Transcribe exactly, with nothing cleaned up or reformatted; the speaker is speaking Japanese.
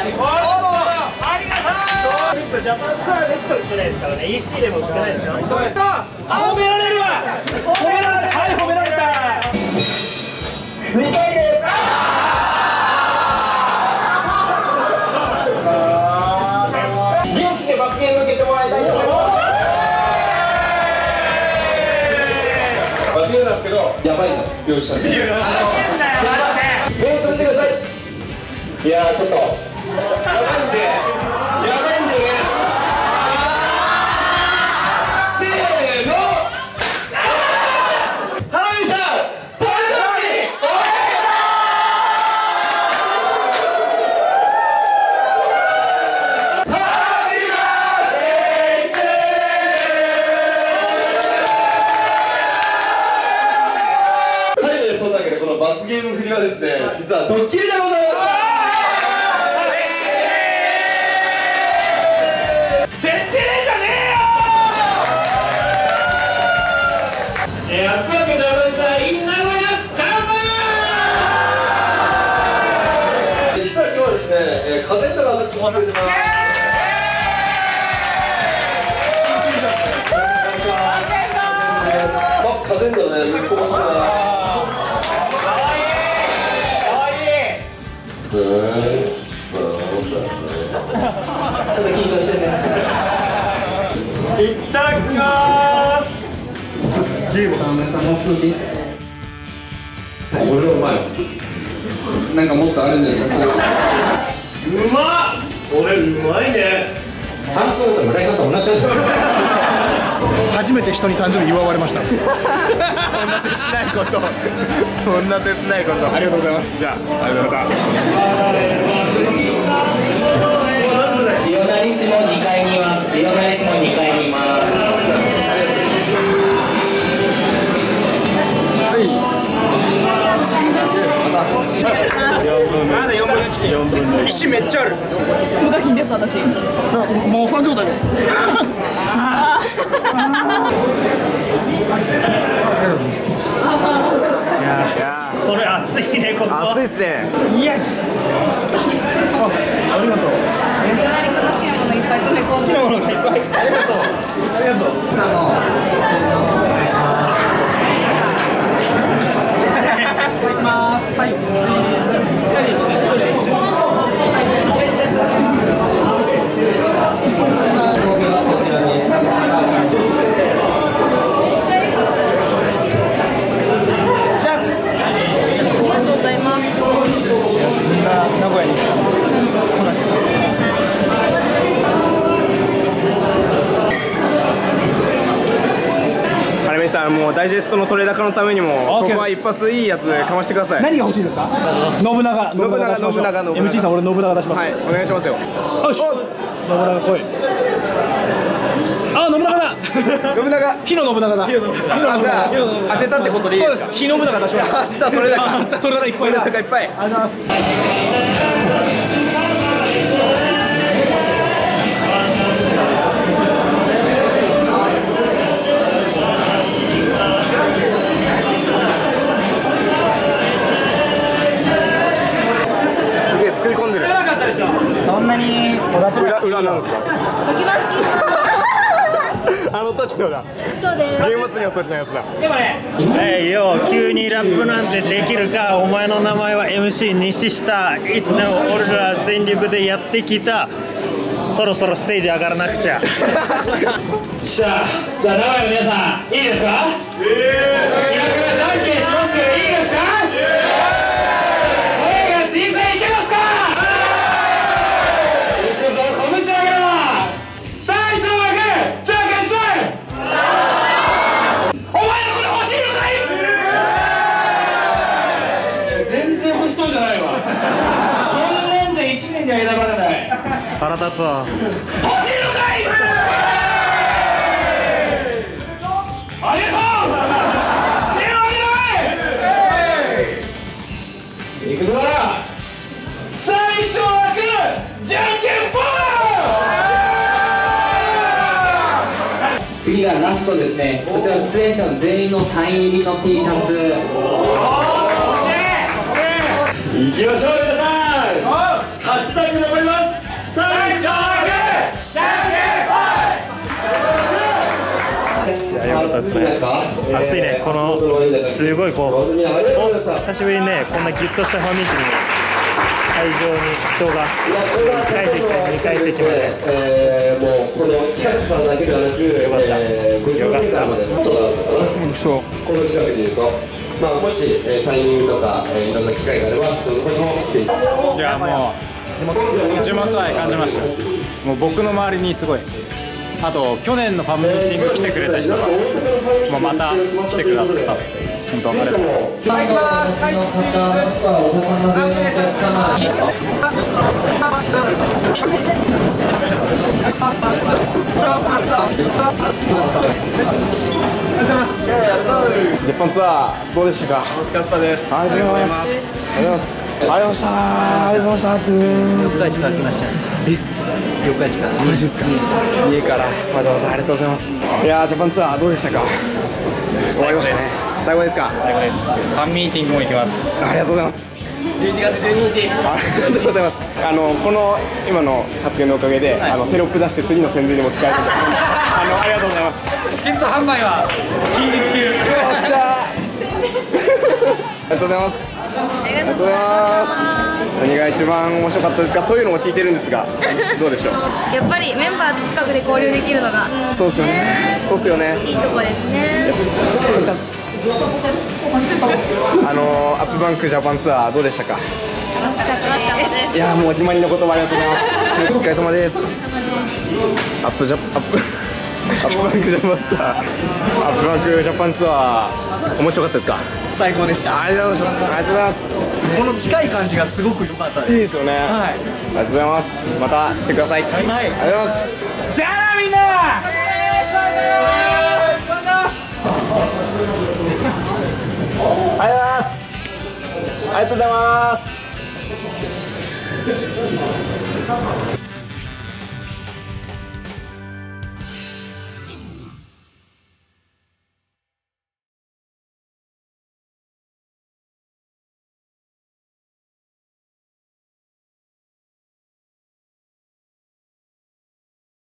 りがとう。ジャパンツアーでしか売ってないですからね。イーシー でも売ってないですよ。そうです。褒められるわ。褒められた。はい、褒められた。にかいです。現地で罰ゲーム受けてもらいたいと思います。罰ゲームなんですけど、やばいの用意したんで。目つぶってください。いやーちょっとやばいんで、やばいんでね。せーの。花見さん、誕生日おめでとう。ハッピーバースデー。はい、そんなわけでこの罰ゲーム振りはですね、実はドッキリでございます。カゼンダがさっきも出てます。カゼンダね、息子もかわいい。かわいい。ちょっと緊張してね。いただきます。すげえ。これはうまい。なんかもっとあるんですか。うまっ。これうまいね。チャンスさん、村井さんと同じだ。 初めて人に誕生日祝われました。そんな切ないこと。そんな切ないこと。ありがとうございます。じゃあ、ありがとうございました。 リオナリシモにかいにいます。リオナリシモにかいにいます。 まだよんぶんのいち。よんぶんのいちめっちゃある。 無課金です、私。 もうさん状態で。 これ熱いね、ここ。 熱いっすね。 いや。ありがとう。 リオナリ君の好きなものいっぱい詰め込んで。 好きなものがいっぱい。ありがとう。ありがとう。いきます。はい。チーズ。じゃあ。ありがとうございます。 名古屋に。 はるみさん、もうダイジェストの取れ高のためにも、ここは一発いいやつかましてください。 何が欲しいですか？信長。 信長、信長、信長。 エムシー さん、俺信長出します。 はい、お願いしますよ。よし。信長来い。あ、信長だ。 信長。 火の信長だ。火の信長。 じゃあ当てたってことでいいですか？ そうです。火信長出しました。 あ、取れ高。 あ、取れ高いっぱいだ。 取れ高いっぱい。 ありがとうございます。そんなに裏裏なんですか？ ドキマスキー。 あの時のだ。 そうです。 ゲーム祭りの時のやつだ。 でもね、えいよ、急にラップなんてできるか。お前の名前は エムシー 西下。いつでも俺ら全力でやってきた。そろそろステージ上がらなくちゃ。しゃあ、じゃあ名古屋の皆さんいいですか？今からじゃんけんしますけどいいですか？声が小さいいけますか？いくぞ、拳上げろ。最初はグー、じゃんけんして。お前のこれ欲しいのかい？全然欲しそうじゃないわ。そんなんじゃいちねんには選ばれない。腹立つわ。欲しいのかい？ありがとう。手を挙げろい。いくぞ。最初はグー、じゃんけんぽん。 次がラストですね。こちら出演者の全員のサイン入りの T シャツ。 いきましょう皆さん。勝はちタイム残ります。さあいや、よかったですね。暑いね。このすごいこう久しぶりにね、こんなギュッとしたファミリーに会場に人がいっかい席からにかい席まで。 えー、もうこの近くからだけではなく、 よかった。 えー、 よかった。 そう。 この近くでいうと、まあもし、えー、タイミングとか、えー、いろんな機会があればそのところにも来ていただきます。 いやもう地元地元愛感じました。もう僕の周りにすごい。あと去年のファミリーティング来てくれた人がもうまた来てくださって本当ありがとうございます。 ジャパンツアーどうでしたか？ 楽しかったです。 ありがとうございます。ありがとうございます。ありがとうございました。ありがとうございました。 四日市から来ましたね。え、四日市から。 マジですか？家からわざわざありがとうございます。いやージャパンツアーどうでしたか？終わりましたね。最後ですか？ 最後です。ファンミーティングも行きます。 ありがとうございます。 十一月十二日。 ありがとうございます。あのこの今の発言のおかげで、あのテロップ出して次の宣伝にも使えるので、あのありがとうございます。 チケット販売は近日中。 よっしゃー。ありがとうございます。 ありがとうございます。 何が一番面白かったですかというのも聞いてるんですが、どうでしょう？ やっぱりメンバーと近くで交流できるのが、 そうですよね。そうですよね。 いいとこですね。 あのアップバンクジャパンツアーどうでしたか？ 楽しかった楽しかったです。 いやーもう自慢の言葉ありがとうございます。お疲れ様です。アップジャアップアップバンクジャパンツアーアップバンクジャパンツアー面白かったですか？ 最高でした。 ありがとうございます。ありがとうございます。 この近い感じがすごく良かったです。 いいですよね。 はい。 ありがとうございます。また来てください。はい。ありがとうございます。じゃあなみんな。ありがとうございます。ありがとうございます。